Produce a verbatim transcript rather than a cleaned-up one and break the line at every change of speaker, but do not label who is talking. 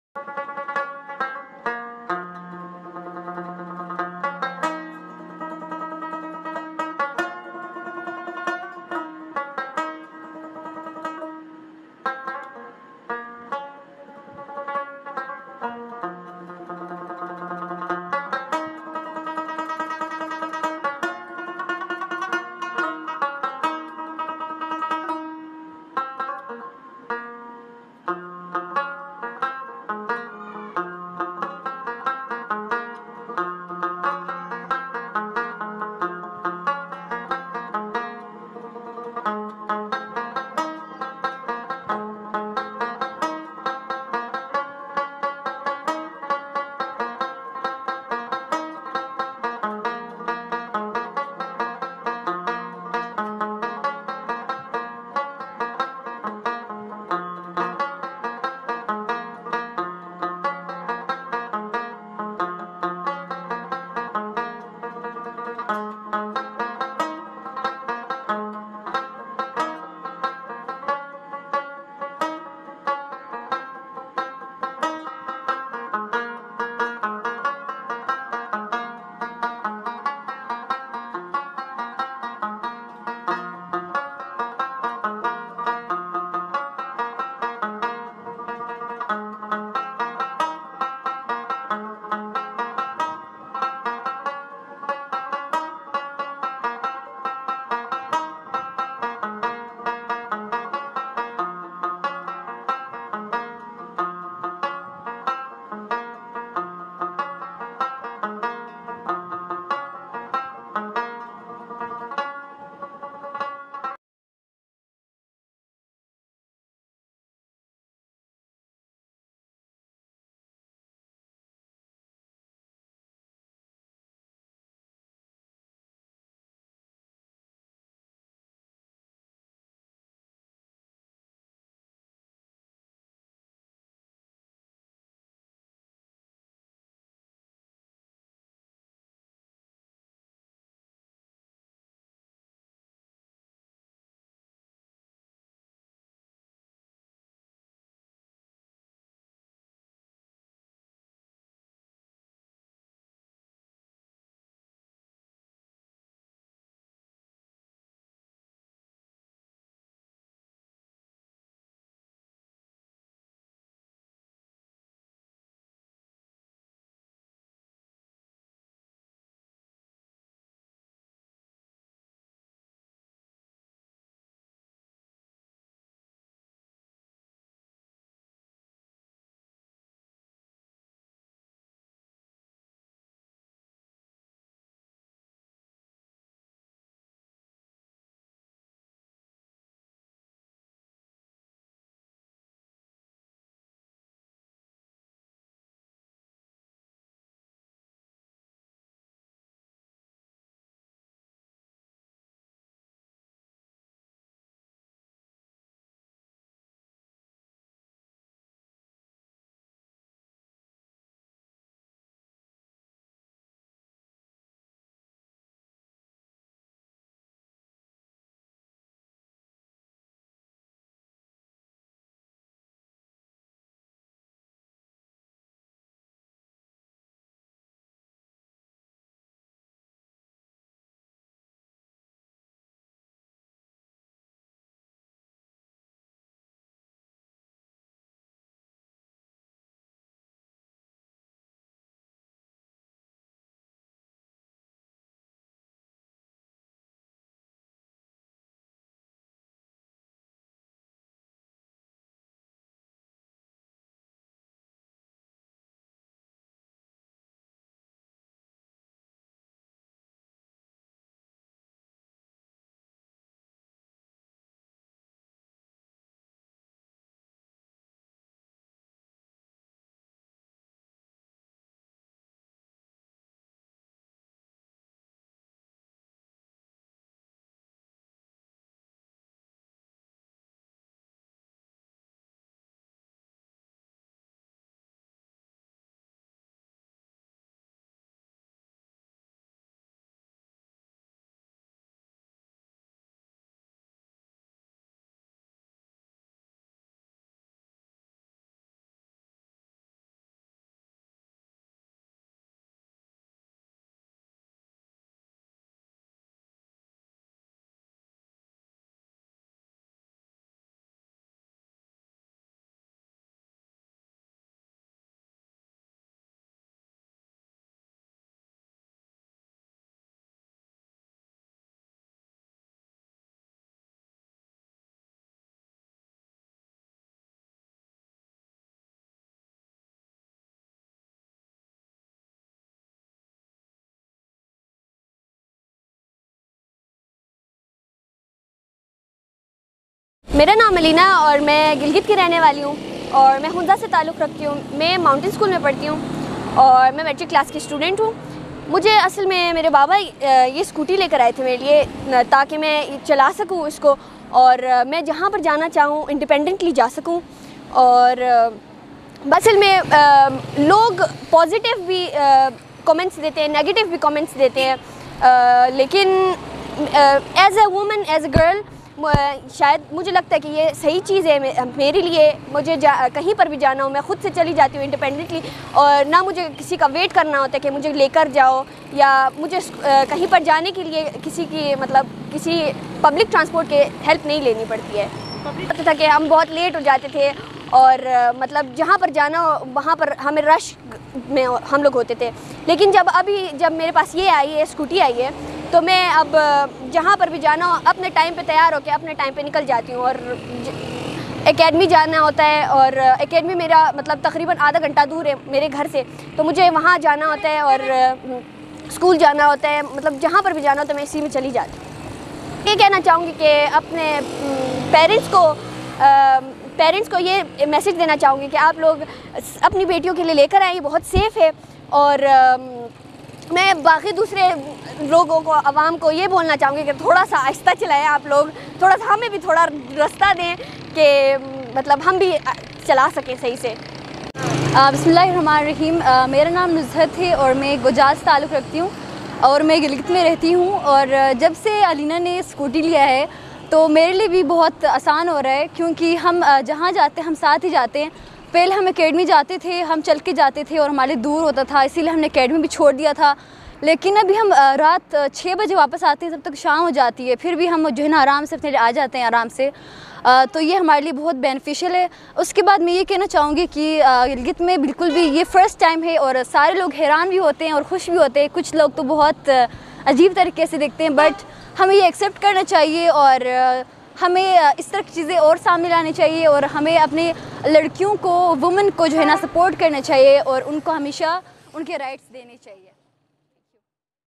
Thank you. मेरा नाम अलीना और मैं गिलगित की रहने वाली हूँ और मैं हुंदा से ताल्लुक़ रखती हूँ। मैं माउंटेन स्कूल में पढ़ती हूँ और मैं मैट्रिक क्लास की स्टूडेंट हूँ। मुझे असल में मेरे बाबा ये स्कूटी लेकर आए थे मेरे लिए ताकि मैं चला सकूँ इसको और मैं जहाँ पर जाना चाहूँ इंडिपेंडेंटली जा सकूँ। और असल में लोग पॉजिटिव भी कमेंट्स देते हैं, नेगेटिव भी कमेंट्स देते हैं, आ, लेकिन as a woman, as a girl, शायद मुझे लगता है कि ये सही चीज़ है मेरे लिए। मुझे जा कहीं पर भी जाना हो मैं ख़ुद से चली जाती हूँ इंडिपेंडेंटली और ना मुझे किसी का वेट करना होता है कि मुझे लेकर जाओ, या मुझे कहीं पर जाने के लिए किसी की मतलब किसी पब्लिक ट्रांसपोर्ट के हेल्प नहीं लेनी पड़ती है। पता था कि हम बहुत लेट हो जाते थे और मतलब जहाँ पर जाना हो वहाँ पर हमें रश में हम लोग होते थे। लेकिन जब अभी जब मेरे पास ये आई है, स्कूटी आई है, तो मैं अब जहाँ पर भी जाना हो अपने टाइम पे तैयार होकर अपने टाइम पे निकल जाती हूँ। और एकेडमी जाना होता है और एकेडमी मेरा मतलब तकरीबन आधा घंटा दूर है मेरे घर से, तो मुझे वहाँ जाना होता है और स्कूल जाना होता है, मतलब जहाँ पर भी जाना होता है मैं इसी में चली जाती हूँ। ये कहना चाहूँगी कि अपने पेरेंट्स को पेरेंट्स को ये मैसेज देना चाहूँगी कि आप लोग अपनी बेटियों के लिए लेकर आए, बहुत सेफ़ है। और मैं बाकी दूसरे लोगों को, आवाम को ये बोलना चाहूँगी कि थोड़ा सा आहिस्ता चलाएं आप लोग, थोड़ा सा हमें भी थोड़ा रास्ता दें कि मतलब हम भी चला सकें सही से।
बिस्मिल्लाहिर्रहमानिर्रहीम। मेरा नाम नुज़हत है और मैं गुजात से ताल्लुक़ रखती हूँ और मैं गिलगित में रहती हूँ। और जब से अलीना ने स्कूटी लिया है तो मेरे लिए भी बहुत आसान हो रहा है, क्योंकि हम जहाँ जाते हैं हम साथ ही जाते हैं। पहले हम एकेडमी जाते थे, हम चल के जाते थे और हमारे दूर होता था, इसीलिए हमने एकेडमी भी छोड़ दिया था। लेकिन अभी हम रात छः बजे वापस आते हैं, तब तक शाम हो जाती है, फिर भी हम जो है ना आराम से अपने आ जाते हैं आराम से। आ, तो ये हमारे लिए बहुत बेनिफिशियल है। उसके बाद मैं ये कहना चाहूँगी कि गिलगित में बिल्कुल भी ये फ़र्स्ट टाइम है और सारे लोग हैरान भी होते हैं और खुश भी होते हैं। कुछ लोग तो बहुत अजीब तरीके से देखते हैं, बट हमें ये एक्सेप्ट करना चाहिए और हमें इस तरह की चीज़ें और सामने लानी चाहिए और हमें अपने लड़कियों को, वुमेन को जो है ना सपोर्ट करना चाहिए और उनको हमेशा उनके राइट्स देने चाहिए।